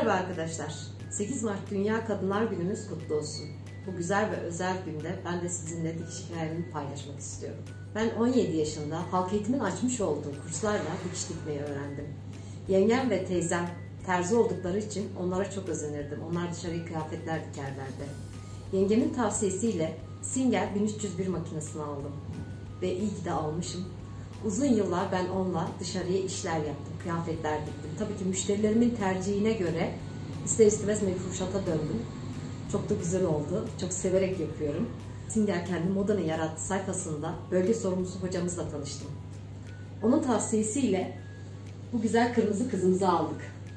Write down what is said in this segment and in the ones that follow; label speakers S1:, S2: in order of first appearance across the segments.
S1: Merhaba arkadaşlar. 8 Mart Dünya Kadınlar Günümüz kutlu olsun. Bu güzel ve özel günde ben de sizinle dikiş hikayemi paylaşmak istiyorum. Ben 17 yaşında halk eğitimin açmış olduğu kurslarla dikiş dikmeyi öğrendim. Yengem ve teyzem terzi oldukları için onlara çok özenirdim. Onlar dışarıya kıyafetler dikerlerdi. Yengemin tavsiyesiyle Singer 1301 makinesini aldım. Ve iyi ki de almışım. Uzun yıllar ben onunla dışarıya işler yaptım, kıyafetler diktim. Tabii ki müşterilerimin tercihine göre ister istemez mefruşata döndüm. Çok da güzel oldu, çok severek yapıyorum. Singer kendi modanı yarattı sayfasında bölge sorumlusu hocamızla tanıştım. Onun tavsiyesiyle bu güzel kırmızı kızımızı aldık.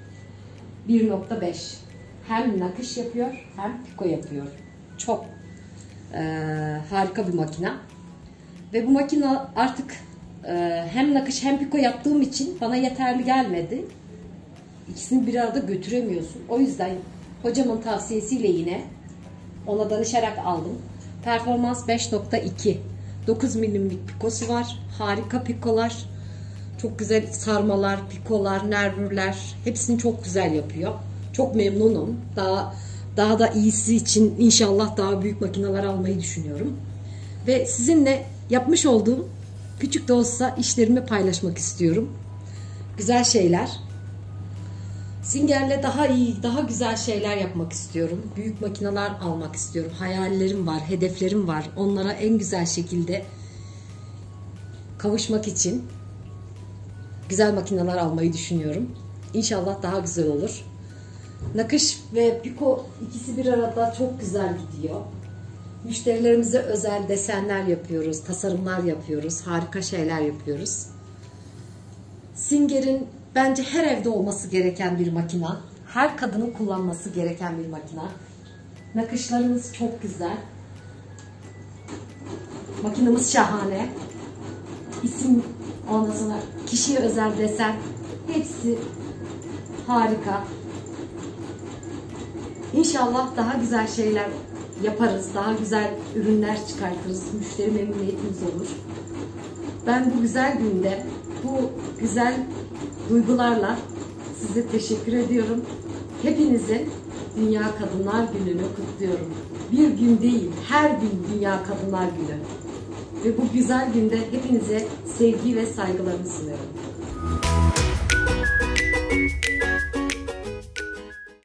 S1: 1.5. Hem nakış yapıyor hem piko yapıyor. Çok harika bir makine. Ve bu makine artık hem nakış hem piko yaptığım için bana yeterli gelmedi. İkisini bir arada götüremiyorsun. O yüzden hocamın tavsiyesiyle yine ona danışarak aldım. Performans 5.2. 9 milimlik pikosu var. Harika pikolar. Çok güzel sarmalar, pikolar, nervürler. Hepsini çok güzel yapıyor. Çok memnunum. Daha da iyisi için inşallah daha büyük makineler almayı düşünüyorum. Ve sizinle yapmış olduğum küçük de olsa işlerimi paylaşmak istiyorum. Güzel şeyler. Singer'le daha iyi, daha güzel şeyler yapmak istiyorum. Büyük makineler almak istiyorum. Hayallerim var, hedeflerim var. Onlara en güzel şekilde kavuşmak için güzel makineler almayı düşünüyorum. İnşallah daha güzel olur. Nakış ve piko ikisi bir arada çok güzel gidiyor. Müşterilerimize özel desenler yapıyoruz, tasarımlar yapıyoruz, harika şeyler yapıyoruz. Singer'in bence her evde olması gereken bir makina. Her kadının kullanması gereken bir makina. Nakışlarımız çok güzel. Makinamız şahane. İsim, ondan sonra kişiye özel desen, hepsi harika. İnşallah daha güzel şeyler yaparız, daha güzel ürünler çıkartırız, müşteri memnuniyetimiz olur. Ben bu güzel günde, bu güzel duygularla size teşekkür ediyorum. Hepinizin Dünya Kadınlar Günü'nü kutluyorum. Bir gün değil, her gün Dünya Kadınlar Günü. Ve bu güzel günde hepinize sevgi ve saygılarımı sunuyorum.